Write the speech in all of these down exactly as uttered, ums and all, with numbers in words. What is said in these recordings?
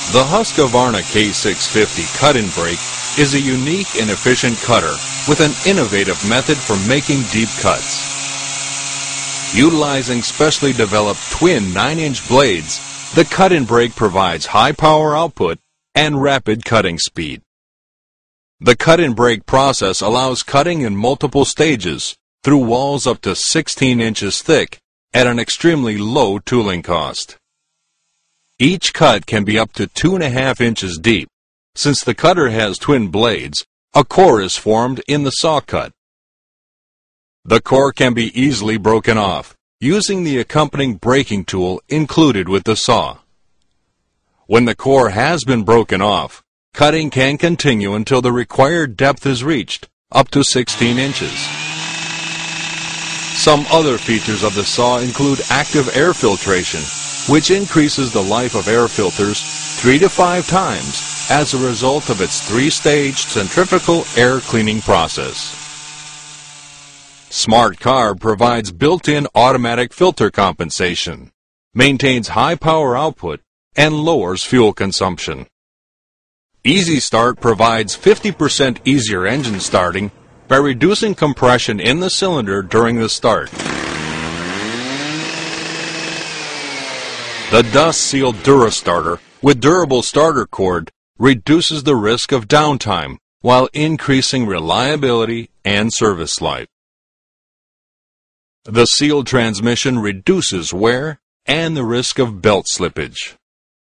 The Husqvarna K six fifty Cut and Break is a unique and efficient cutter with an innovative method for making deep cuts. Utilizing specially developed twin nine inch blades, the Cut and Break provides high power output and rapid cutting speed. The Cut and Break process allows cutting in multiple stages through walls up to sixteen inches thick at an extremely low tooling cost. Each cut can be up to two and a half inches deep. Since the cutter has twin blades, a core is formed in the saw cut. The core can be easily broken off using the accompanying breaking tool included with the saw. When the core has been broken off, cutting can continue until the required depth is reached, up to sixteen inches. Some other features of the saw include active air filtration, which increases the life of air filters three to five times as a result of its three-stage centrifugal air cleaning process. Smart Carb provides built-in automatic filter compensation, maintains high power output, and lowers fuel consumption. Easy Start provides fifty percent easier engine starting by reducing compression in the cylinder during the start. The dust-sealed DuraStarter with durable starter cord reduces the risk of downtime while increasing reliability and service life. The sealed transmission reduces wear and the risk of belt slippage.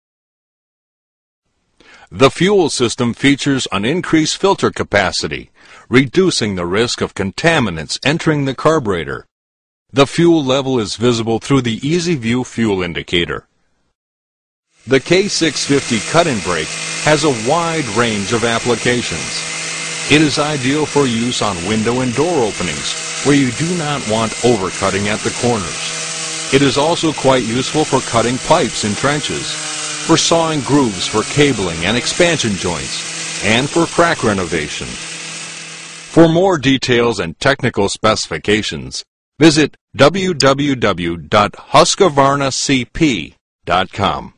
The fuel system features an increased filter capacity, reducing the risk of contaminants entering the carburetor. The fuel level is visible through the EasyView fuel indicator. The K six fifty Cut and Break has a wide range of applications. It is ideal for use on window and door openings where you do not want overcutting at the corners. It is also quite useful for cutting pipes in trenches, for sawing grooves for cabling and expansion joints, and for crack renovation. For more details and technical specifications, visit w w w dot husqvarna c p dot com.